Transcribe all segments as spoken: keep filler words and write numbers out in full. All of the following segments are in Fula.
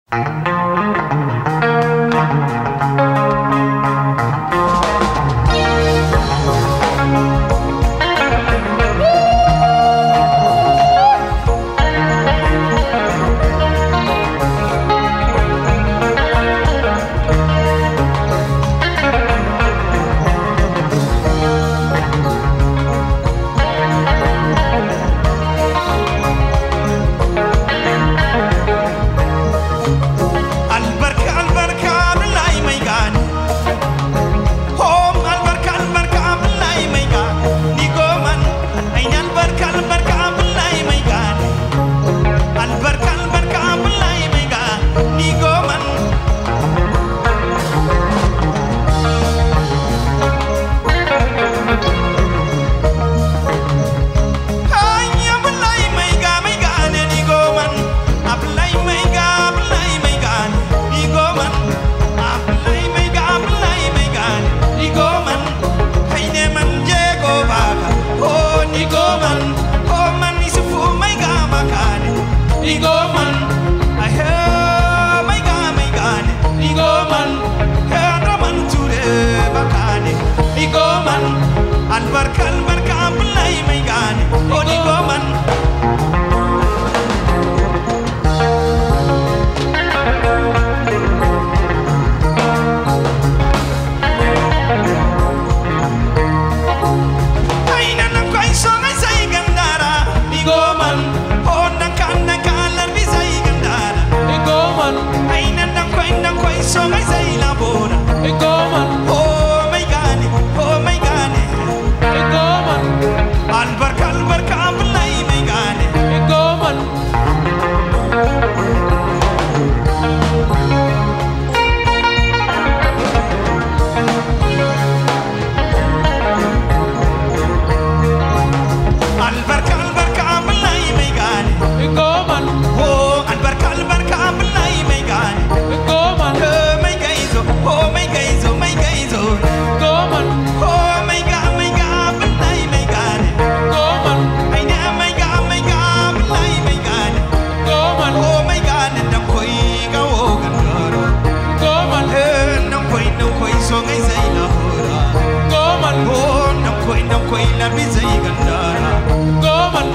Albarka, albarka, abulai mai gane. Odi goman. Ay nana koi songa sai gandara. Di goman. Oh nangkan nangkan larbi sai gandara. Di goman. Ay nana koi nang koi songa sai labora. Di goman. Oh mai gane. Oh mai gane. Albarka, albarka, abulai mai gane. Goman. Albarka, albarka, abulai mai gane. Goman. Oh, albarka, albarka, abulai mai gane. Goman. Oh, mai gaizo. Oh, mai gaizo, mai gaizo. Goman. Oh, mai ga, mai ga, abulai mai gane. Goman. Ai ne mai ga, mai ga, abulai mai gane. Goman. Oh, mai gane nam koi ga wo gandara. Goman. Eh, nam koi, nam koi so ngai sai la hora. Goman. Oh, nam koi, nam koi la bi sai gandara. Goman.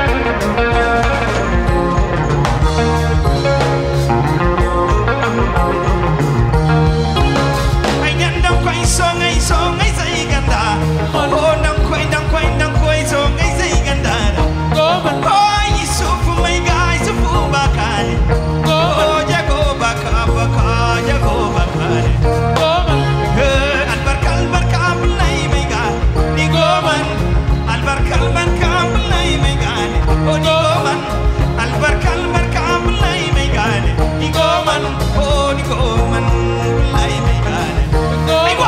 Ai ne nam koi so ngai so ngai sai gandara. Oh, nam koi, nam koi, nam koi so ngai sai gandara. Goman. Oh, Yusufu mai ga, Yusufu bakane. Oh, jago baka baka, jago bakane. Goman. Eh, albarka, albarka, abulai mai ga. Di goman. Albarka, albarka, abulai mai gane. Oh, di goman. Albarka, albarka, abulai mai gane. Di goman. Oh, di goman. Abulai mai gane. Aywa.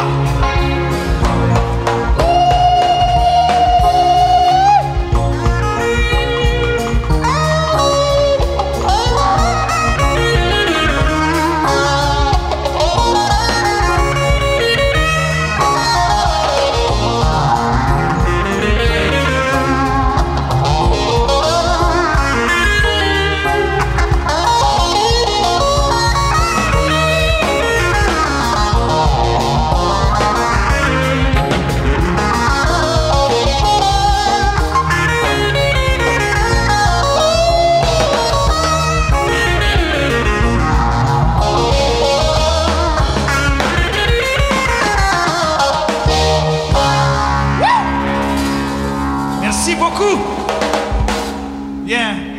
Merci beaucoup. Bien.